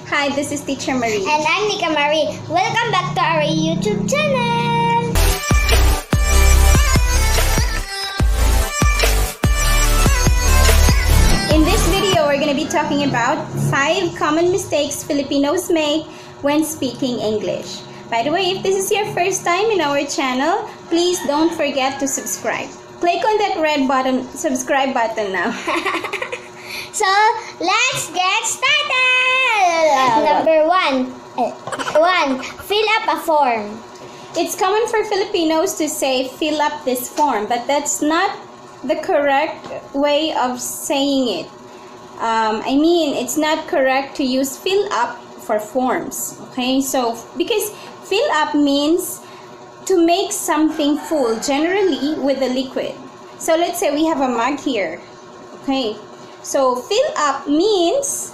Hi, this is Teacher Marie. And I'm Nika Marie. Welcome back to our YouTube channel. In this video, we're going to be talking about 5 common mistakes Filipinos make when speaking English. By the way, if this is your first time in our channel, please don't forget to subscribe. Click on that red button, subscribe button now. So, let's get started! Number 1. Fill up a form. It's common for Filipinos to say, fill up this form, but that's not the correct way of saying it. It's not correct to use fill up for forms. Okay, so because fill up means to make something full, generally with a liquid. So let's say we have a mug here. Okay, so fill up means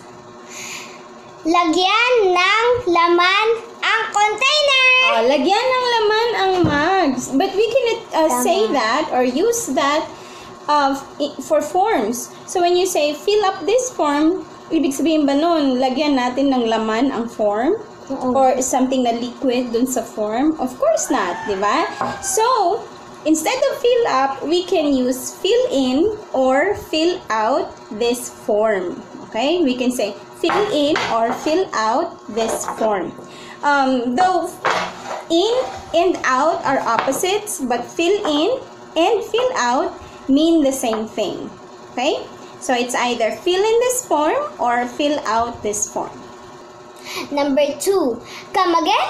Lagyan ng laman ang container. Lagyan ng laman ang mugs. But we cannot say that or use that for forms. So when you say fill up this form, ibig sabihin ba nun, lagyan natin ng laman ang form? Or something na liquid dun sa form? Of course not, di ba? So, instead of fill up, we can use fill in or fill out this form. Okay? We can say fill in or fill out this form. Though in and out are opposites, but fill in and fill out mean the same thing. Okay? So it's either fill in this form or fill out this form. Number 2. Come again?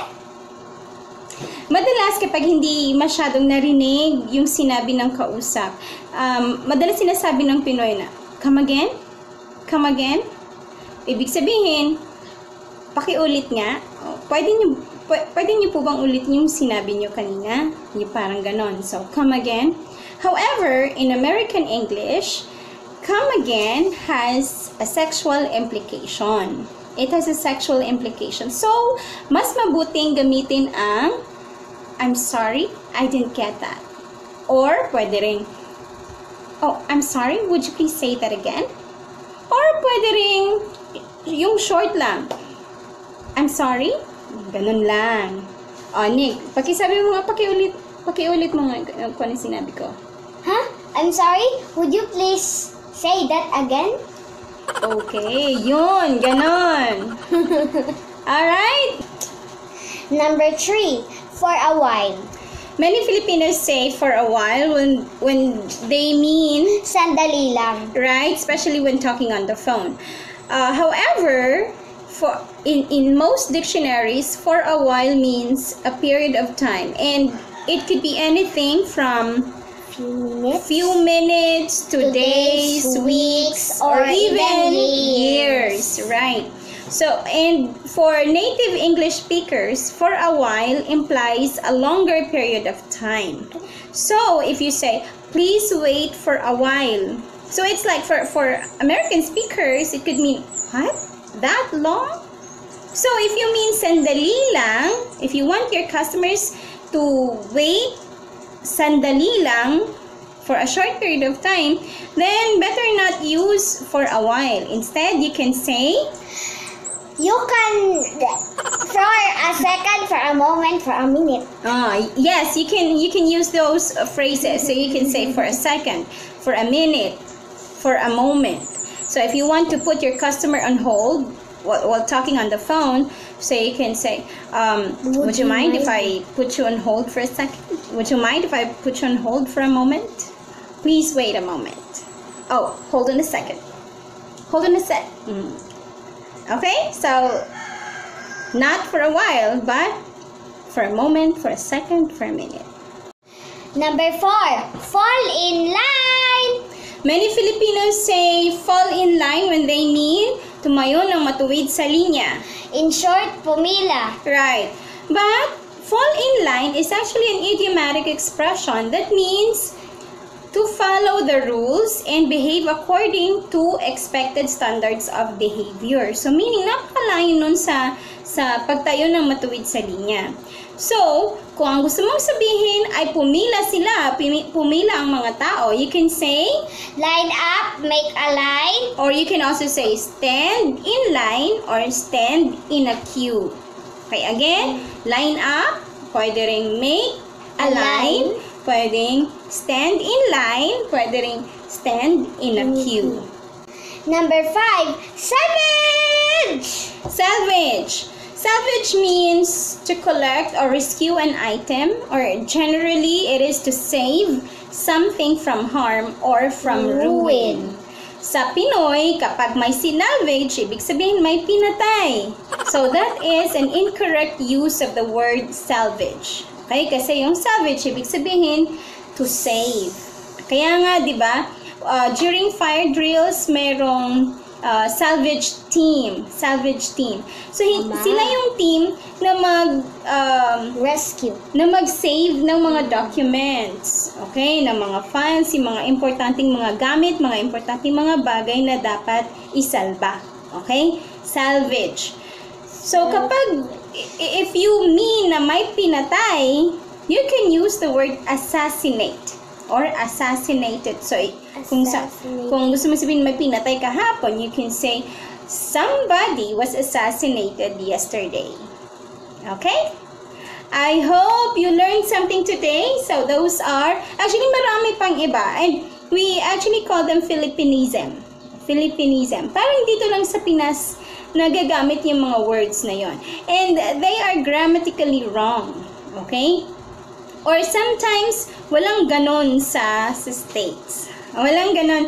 Madalas kapag hindi masyadong narinig yung sinabi ng kausap, madalas sinasabi ng Pinoy na, come again? Come again? Ibig sabihin, pakiulit nga. Pwede niyo po bang ulit yung sinabi niyo kanina? Yung parang ganon. So, come again. However, in American English, come again has a sexual implication. It has a sexual implication. So, mas mabuting gamitin ang I'm sorry, I didn't get that. Or, pwede rin, oh, I'm sorry, would you please say that again? Or, pwede rin, yung short lang. I'm sorry? Ganun lang. O, Nick, pakisabi mo nga, pakiulit mo nga kung ano sinabi ko. Huh? I'm sorry, would you please say that again? Okay, yun, ganon. Alright? Number 3. For a while. Many Filipinos say for a while when they mean Sandali lang. right, especially when talking on the phone. However, in most dictionaries, for a while means a period of time, and it could be anything from few minutes to days, weeks, or even years, right? So, and for native English speakers, for a while implies a longer period of time. So, if you say, please wait for a while. So, it's like for American speakers, it could mean, what? That long? So, if you mean sandali lang, if you want your customers to wait sandali lang for a short period of time, then better not use for a while. Instead, you can say, you can for a second, for a moment, for a minute. Yes, you can use those phrases. So you can say for a second, for a minute, for a moment. So if you want to put your customer on hold while talking on the phone, so you can say, would you mind if I put you on hold for a second? Would you mind if I put you on hold for a moment? Please wait a moment. Oh, hold on a second. Hold on a sec. Okay, so not for a while, but for a moment, for a second, for a minute. Number 4. Fall in line. Many Filipinos say fall in line when they mean tumayo ng matuwid sa linya. In short, pumila. Right. But fall in line is actually an idiomatic expression that means to follow the rules and behave according to expected standards of behavior. So, meaning, napakalayo nun sa pagtayo ng matuwid sa linya. So, kung ang gusto mong sabihin ay pumila ang mga tao, you can say, line up, make a line. or you can also say, stand in line or stand in a queue. Okay, again, line up, pwede ring make a line, pwedeng stand in line, pwede ring stand in a queue. Number 5, salvage. Salvage. Salvage means to collect or rescue an item, or generally it is to save something from harm or from ruin. Sa Pinoy, kapag may sinalvage, ibig sabihin may pinatay. So that is an incorrect use of the word salvage. Okay? Kasi yung salvage, ibig sabihin to save. Kaya nga, di ba, during fire drills, merong salvage team. So, sila yung team na rescue. Na mag-save ng mga documents. Okay? Ng mga files, yung mga importanteng mga gamit, mga importanteng mga bagay na dapat isalba. Okay? Salvage. So, kapag, if you mean na may pinatay, you can use the word assassinate or assassinated. So, kung gusto mo sabihin may pinatay kahapon, you can say, somebody was assassinated yesterday. Okay? I hope you learned something today. So, those are, actually marami pang iba. And we actually call them Philippinism. Parang dito lang sa Pinas, nagagamit yung mga words na yon. And they are grammatically wrong. Okay? Or sometimes, walang ganon sa States. Walang ganon.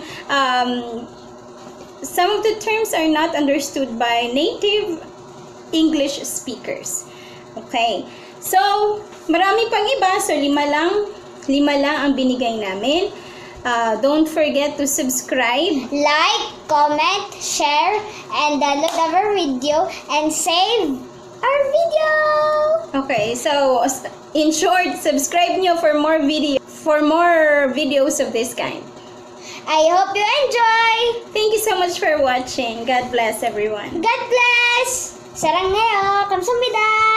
Some of the terms are not understood by native English speakers. Okay. So, marami pang iba. So, lima lang ang binigay namin. Don't forget to subscribe, like, comment, share, and download our video and save our video. Okay, so in short, subscribe nyo for more videos of this kind. I hope you enjoy. Thank you so much for watching. God bless everyone. God bless. Sarang ngayon. Kamsahamnida.